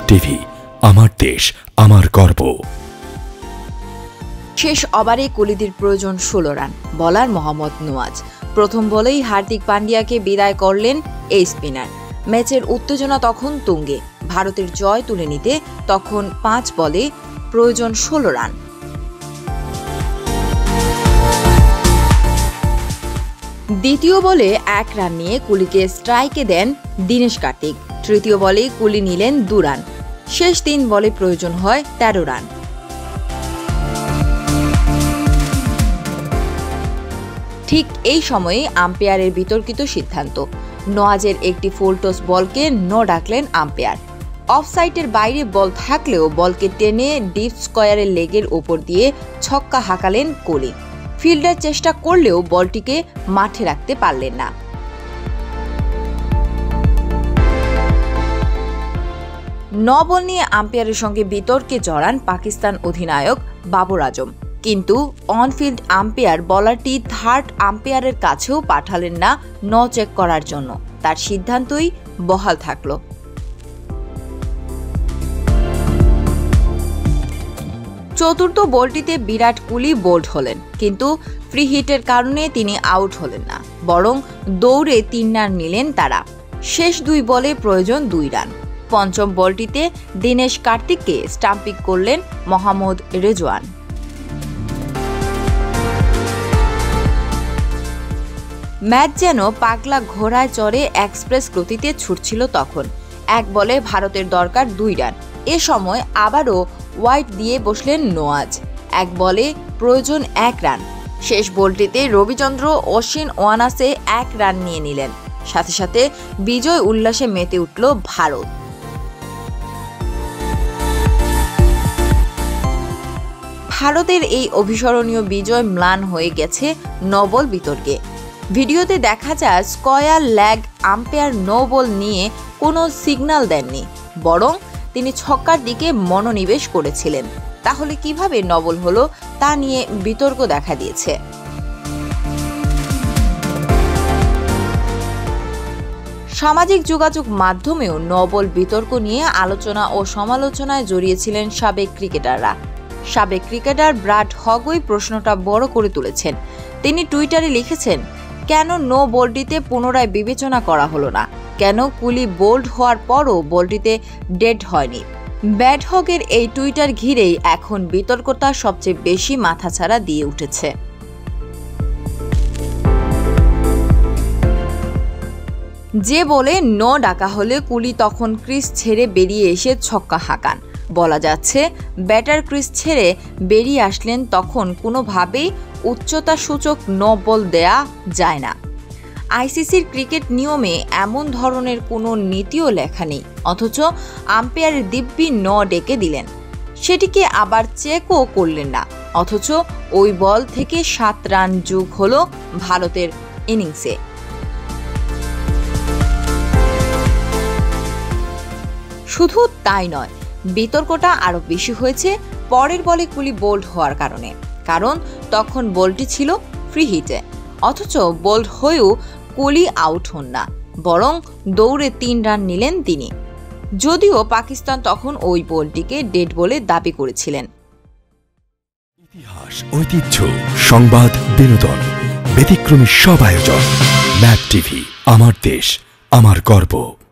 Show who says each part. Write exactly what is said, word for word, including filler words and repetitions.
Speaker 1: TV, আমার দেশ, আমার গর্ব।
Speaker 2: শেষ ওভারে কুলিদের প্রয়োজন ষোলো রান, বলার মোহাম্মদ নওয়াজ। প্রথম বলেই হার্দিক পান্ডিয়াকে বিদায় করলেন এই স্পিনার। ম্যাচের উত্তেজনা তখন তুঙ্গে। ভারতের জয় তুলে নিতে তখন পাঁচ বলে প্রয়োজন ষোলো রান। দ্বিতীয় বলে এক রান নিয়ে কুলিকে স্ট্রাইকে দেন দীনেশ কার্তিক। তৃতীয় বলে কুলি নিলেন দু রান। শেষ তিন বলে প্রয়োজন হয় তেরো রান। ঠিক এই সময়ে আম্পায়ারের বিতর্কিত সিদ্ধান্ত। নওয়াজের একটি ফুলটস বলকে নো ডাকলেন আম্পায়ার। অফসাইডের বাইরে বল থাকলেও বলকে টেনে ডিপ স্কয়ারের লেগের ওপর দিয়ে ছক্কা হাঁকালেন কোহলি। ফিল্ডার চেষ্টা করলেও বলটিকে মাঠে রাখতে পারলেন না। ন বল নিয়ে আম্পায়ারের সঙ্গে বিতর্কে জড়ান পাকিস্তান অধিনায়ক বাবর আজম। কিন্তু অনফিল্ড আম্পায়ার বলারটি থার্ড আম্পায়ারের কাছেও পাঠালেন না ন চেক করার জন্য। তার সিদ্ধান্তই বহাল থাকল। চতুর্থ বলটিতে বিরাট কোহলি বোল্ড হলেন, কিন্তু ফ্রি হিটের কারণে তিনি আউট হলেন না, বরং দৌড়ে তিন রান নিলেন তারা। শেষ দুই বলে প্রয়োজন দুই রান। পঞ্চম বলটিতে দীনেশ কার্তিককে স্টাম্পিং করলেন মোহাম্মদ রেজওয়ান। ম্যাচ যেন পাগলা ঘোড়ায় চড়ে এক্সপ্রেস গতিতে ছুটছিল তখন। এক বলে ভারতের দরকার দুই রান। এ সময় আবারও ওয়াইড দিয়ে বসলেন নওয়াজ। এক বলে প্রয়োজন এক রান। শেষ বলটিতে রবিচন্দ্র অশ্বিন ওয়ানাসে এক রান নিয়ে নিলেন। সাথে সাথে বিজয় উল্লাসে মেতে উঠল ভারত। ভারতের এই অভিস্মরণীয় বিজয় ম্লান হয়ে গেছে নো বল বিতর্কে। ভিডিওতে দেখা যায় square leg umpire no ball নিয়ে কোনো সিগন্যাল দেননি, বরং তিনি ছক্কার দিকে মনোনিবেশ করেছিলেন। তাহলে কিভাবে নো বল হলো তা নিয়ে বিতর্ক দেখা দিয়েছে। সামাজিক যোগাযোগ মাধ্যমেও নো বল বিতর্ক নিয়ে আলোচনা ও সমালোচনায় জড়িয়েছিলেন সাবেক ক্রিকেটাররা। সাবেক ক্রিকেটার ব্রাড হগই প্রশ্নটা বড় করে তুলেছেন। তিনি টুইটারে লিখেছেন, কেন নো বলটিতে পুনরায় বিবেচনা করা হলো না? কেন কুলি বোল্ড হওয়ার পরও বলটিতে ডেড হয়নি? ব্যাড হগের এই টুইটার ঘিরেই এখন বিতর্কতা সবচেয়ে বেশি মাথাছাড়া দিয়ে উঠেছে। যে বলে নো ডাকা হলে কুলি তখন ক্রিজ ছেড়ে বেরিয়ে এসে ছক্কা হাঁকান। বলা যাচ্ছে ব্যাটার ক্রিজ ছেড়ে বেরিয়ে আসলেন তখন কোনোভাবেই উচ্চতা সূচক নো বল দেয়া যায় না। আইসিসির ক্রিকেট নিয়মে এমন ধরনের কোনো নীতিও লেখা নেই, অথচ আম্পায়ার দিব্যি নো ডেকে দিলেন। সেটিকে আবার চেকও করলেন না, অথচ ওই বল থেকে সাত রান যোগ হলো ভারতের ইনিংসে। শুধু তাই নয়, বিতর্কটা আরো বেশি হয়েছে পরের বলে কুলি বোল্ড হওয়ার কারণে। কারণ তখন বলটি ছিল ফ্রি হিটে, অথচ বোল্ড হয়েও কোহলি আউট হন না, বরং দৌড়ে তিন রান নিলেন তিনি। যদিও পাকিস্তান তখন ওই বলটিকে ডেড বলে দাবি করেছিলেন।
Speaker 1: ইতিহাস, ঐতিহ্য, সংবাদ, বিনোদন, ব্যতিক্রমী সব আয়োজন। ম্যাপ টিভি, আমার দেশ, আমার গর্ব।